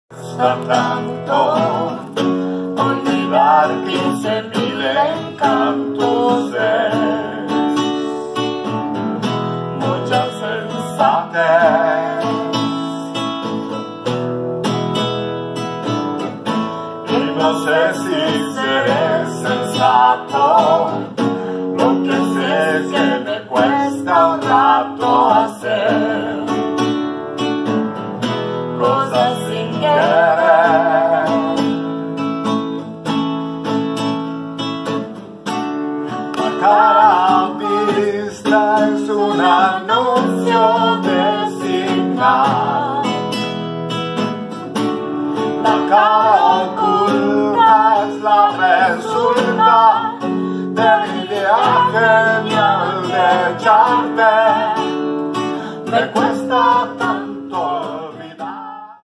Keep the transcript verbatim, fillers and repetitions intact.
Cuesta tanto olvidar quince mil encantos de mucha sensatez, y no sé si seré sensato. Lo que sé es que me cuesta un rato hacer cosas sin querer. La cara vista es un anuncio de señal. La cara oculta es la resulta de mi idea genial de echarte. Me